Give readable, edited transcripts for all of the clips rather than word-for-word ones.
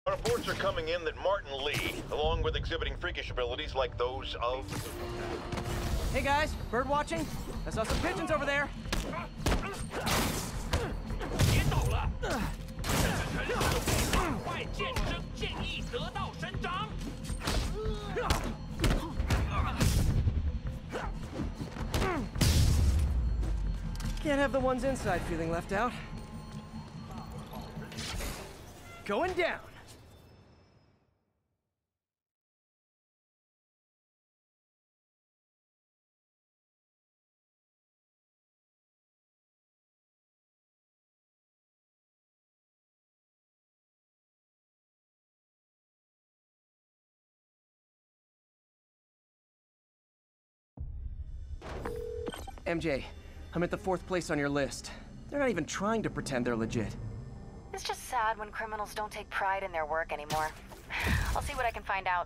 Reports are coming in that Martin Lee, along with exhibiting freakish abilities like those of... Hey guys, bird watching? I saw some pigeons over there. Can't have the ones inside feeling left out. Going down. MJ, I'm at the 4th place on your list. They're not even trying to pretend they're legit. It's just sad when criminals don't take pride in their work anymore. I'll see what I can find out.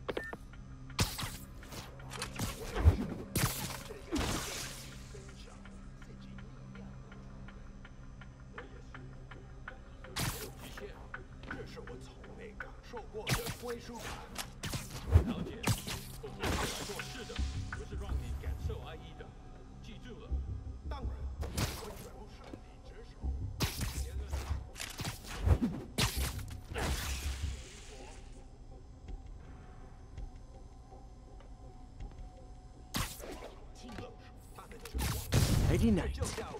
Lady Night.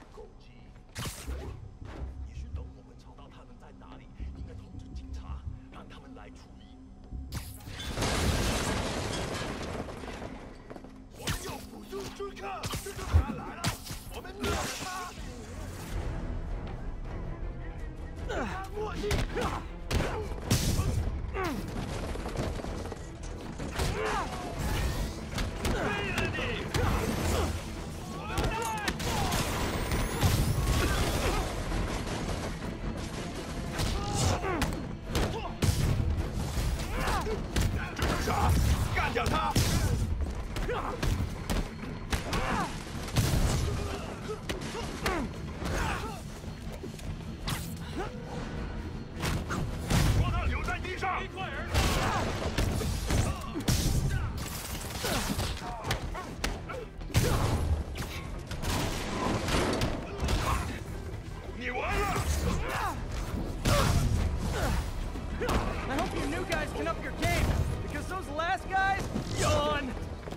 I hope you new guys can up your game, because those last guys, yawn!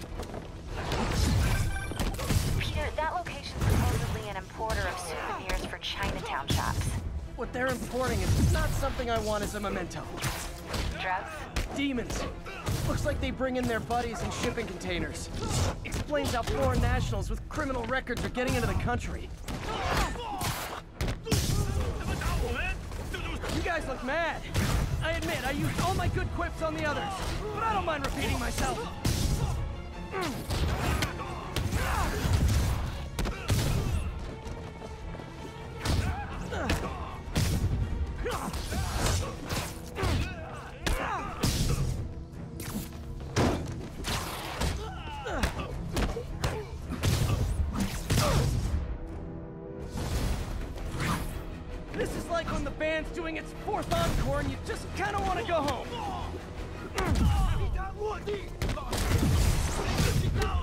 Peter, that location's supposedly an importer of souvenirs for Chinatown shops. What they're importing is not something I want as a memento. Drugs? Demons. Looks like they bring in their buddies in shipping containers. Explains how foreign nationals with criminal records are getting into the country. You guys look mad. I admit, I used all my good quips on the others, but I don't mind repeating myself. This is like when the band's doing its 4th encore and you just kind of want to go home.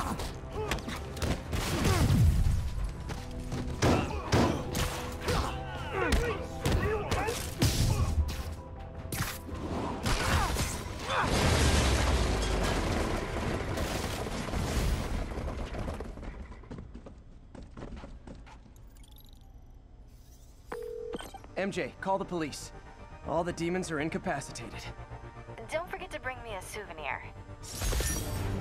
MJ, call the police. All the demons are incapacitated. Don't forget to bring me a souvenir.